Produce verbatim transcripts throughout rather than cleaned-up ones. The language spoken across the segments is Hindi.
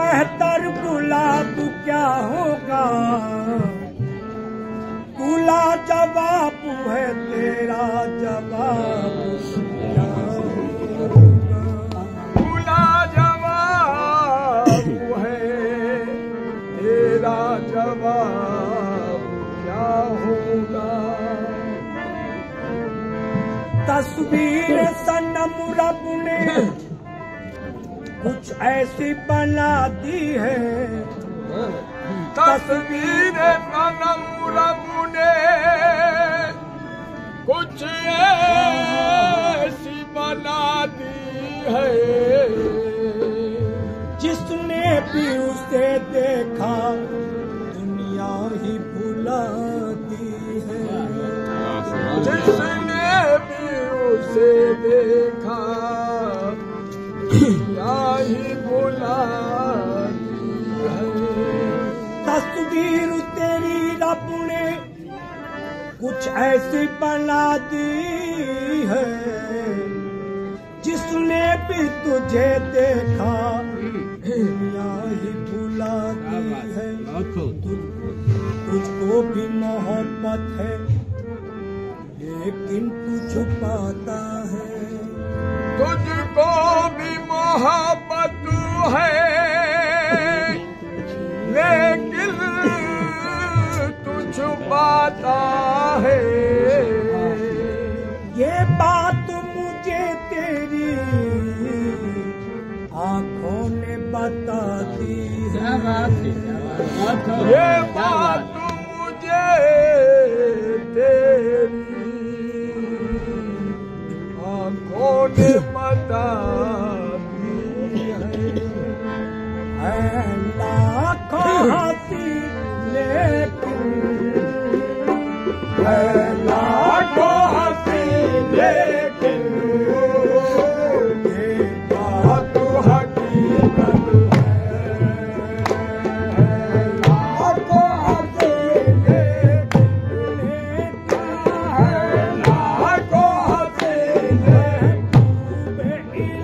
बेहतर गुलाब क्या होगा, गुला जवाब है तेरा जवाब क्या होगा, गुला जवाब है तेरा जवाब क्या होगा। तस्वीर सनम रब ने कुछ ऐसी बना दी है, तस्वीर सनम रब ने कुछ ऐसी बना दी है, जिसने भी उसे देखा दुनिया ही भुला दी है, जिसने भी उसे देखा दुनिया ही भुला दी है। तस्वीर तेरी रब ने कुछ ऐसी बना दी है, जिसने भी तुझे देखा दुनिया ही भुला दी है। तुझको भी मोहब्बत है लेकिन तू छुपाता है, तुझको भी मोहब्बत है लेकिन तू छुपाता है। ये बात मुझे तेरी आंखों ने बता दी है, ये बात मुझे तेरी आंखों ने बता दी है। लाखों हंसी लेकिन है लाखों हंसी लेकिन ये बात हकीकत है। लाखों हंसी लेकिन है लाखों हंसी लेकिन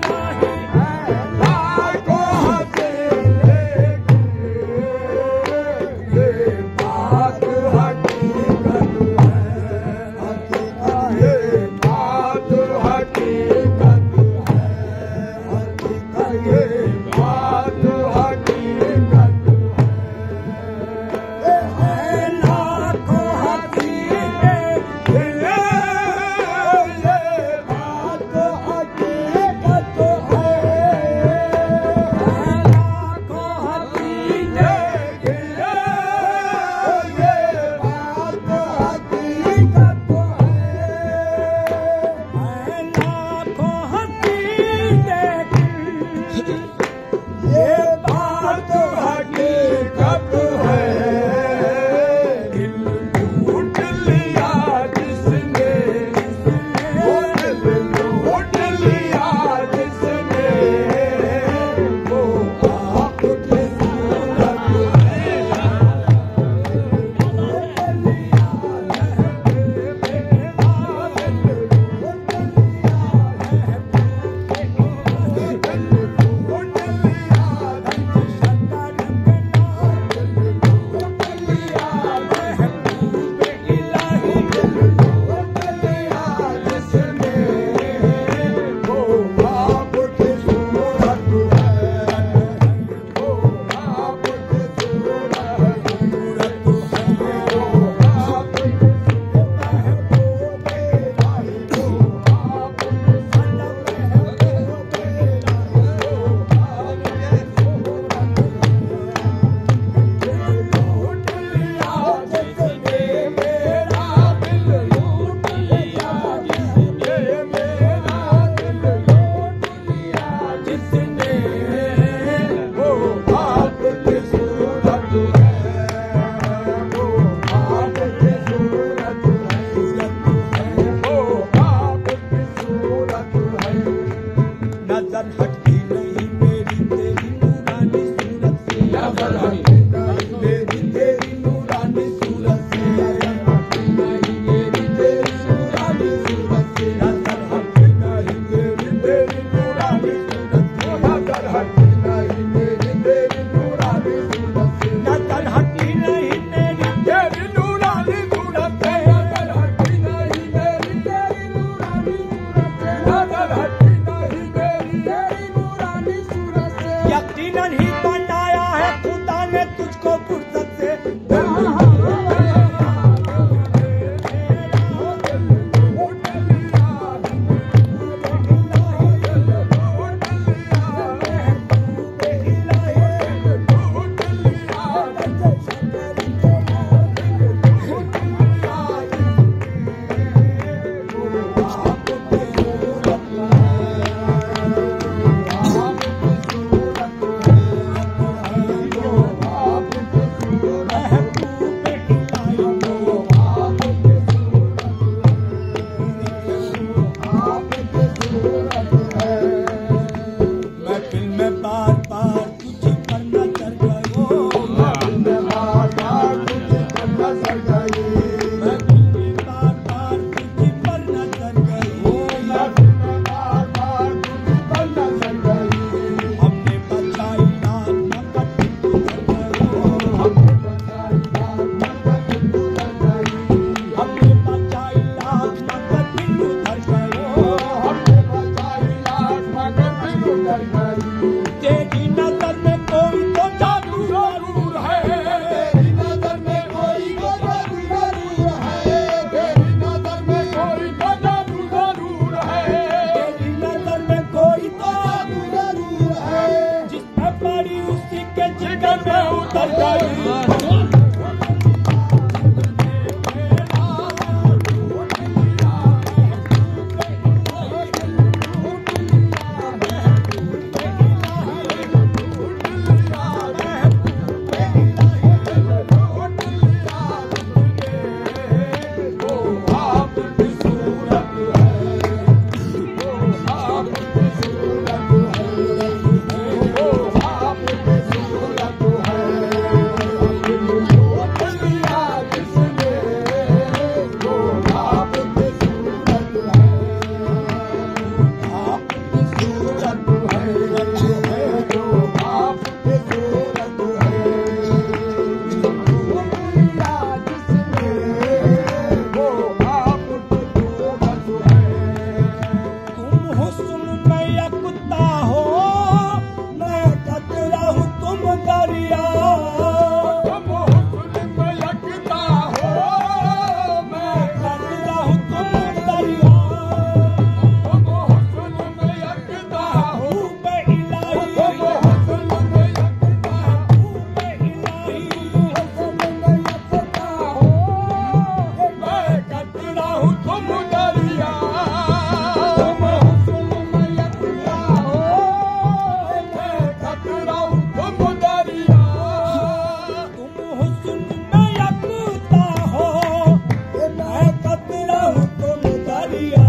तुम दरिया तुम हुस्न में यकता हो मैं कतरा हूँ तुम दरिया तुम हुस्न में यकता हो मैं कतरा हूँ तुम दरिया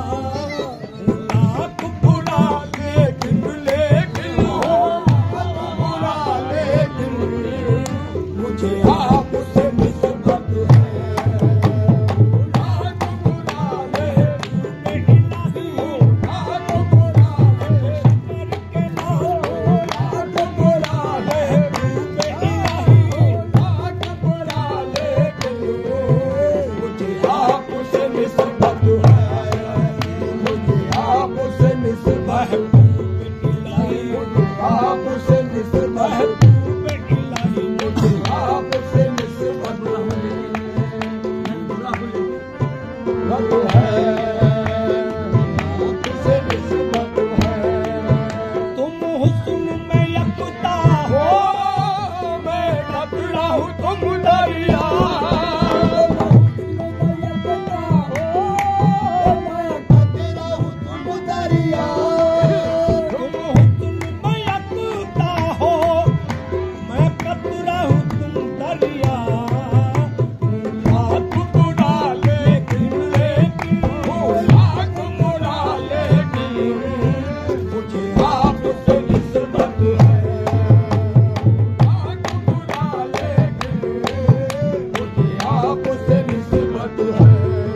लाख बुरा लेकिन लेकिन हो बुरा लेकिन मुझे आपसे निस्बत है लाख बुरा लेकिन लाख बुरा लेकिन लाख बुरा लेकिन लाख बुरा लेकिन मुझे आपसे निस्बत है मुझे आपसे निस्बत है मुझे आपसे निस्बत है मुझे आपसे निस्बत है आपसे निस्बत है तुम हुस्न में यकता हो मैं कतरा हूँ तुम दरिया तुम हुस्न में यकता हो मैं कतरा हूँ तुम दरिया लाख बुरा लेकिन लेकिन लाख बुरा लेकिन मुझे आपसे निस्बत है लाख बुरा लेकिन मुझे आपसे निस्बत है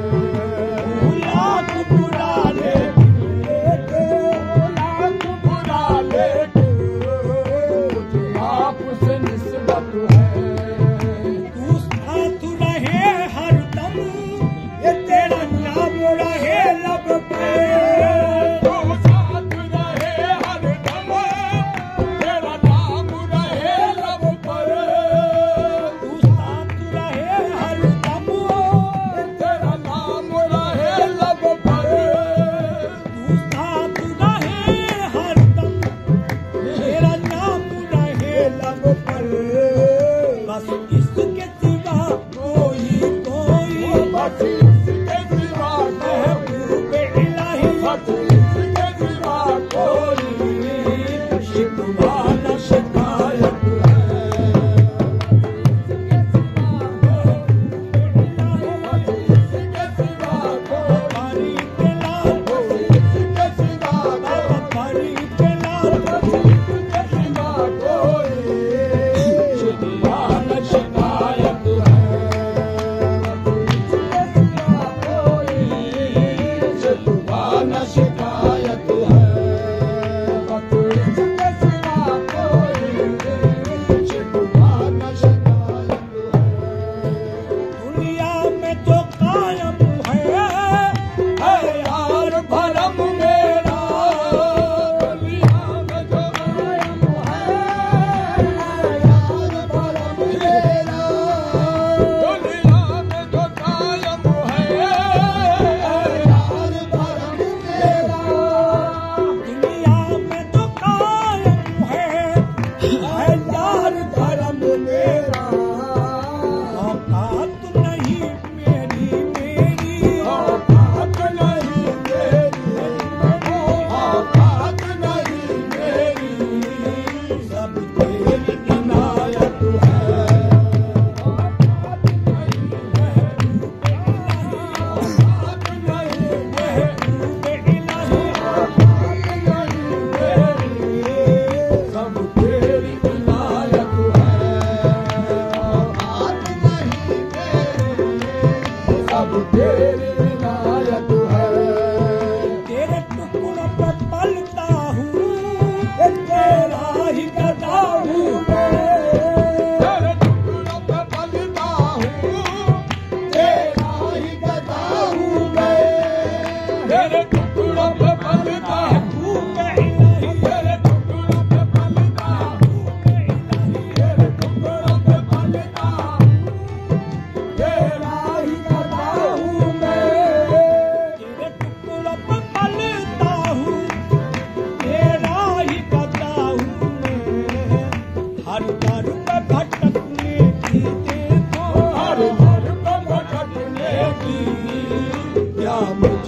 लाख बुरा लेकिन लाख बुरा लेकिन मुझे आपसे निस्बत है तू साथ रहे हरदम ये तेरा नाम रहे लब पे तो साथ रहे हरदम तेरा नाम रहे लब पर तू साथ रहे हरदम तेरा नाम रहे लब पर तू साथ रहे हरदम तेरा नाम रहे लब पर बस इसके सिवा कोई कोई बस इसके सिवा महबूब इलाही नाम